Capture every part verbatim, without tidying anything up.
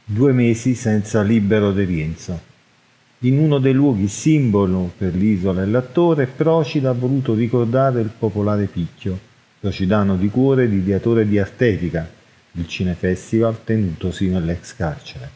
Due mesi senza Libero De Rienzo. In uno dei luoghi simbolo per l'isola e l'attore, Procida ha voluto ricordare il popolare Picchio, procidano di cuore ed ideatore di Artetica, il cinefestival tenutosi nell'ex carcere.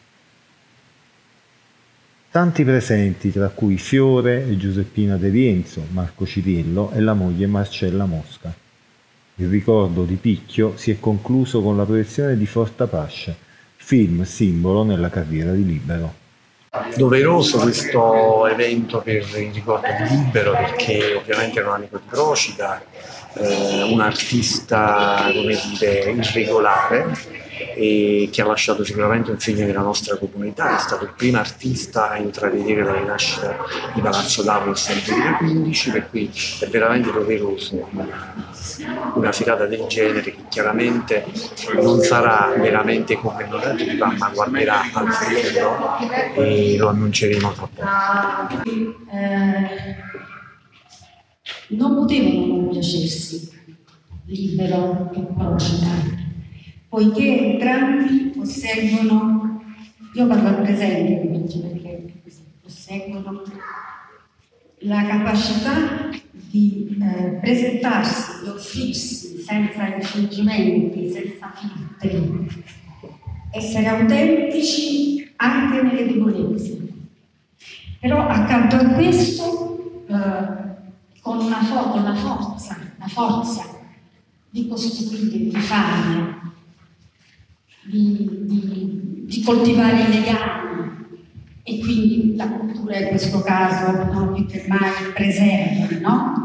Tanti presenti, tra cui Fiore e Giuseppina De Rienzo, Marco Ciriello e la moglie Marcella Mosca. Il ricordo di Picchio si è concluso con la proiezione di Fortapasce, film simbolo nella carriera di Libero. Doveroso questo evento per il ricordo di Libero, perché ovviamente era un amico di Procida, eh, un artista, come dire, irregolare, e che ha lasciato sicuramente un segno nella nostra comunità. È stato il primo artista a intravedere la rinascita di Palazzo Davos nel duemilaquindici, per cui è veramente doveroso una, una serata del genere, che chiaramente non sarà veramente commemorativa, ma guarderà al futuro e lo annunceremo tra poco. Eh, non potevano non piacersi Libero e Procida, poiché entrambi posseggono, io parlo al presente perché posseggono la capacità di eh, presentarsi, di offrirsi senza infingimenti, senza filtri, essere autentici anche nelle debolezze. Però accanto a questo, eh, con una fo- con la forza, la forza di costruire, di fare, di, di, di coltivare i legami, e quindi la cultura in questo caso, no, più che mai preserva, no?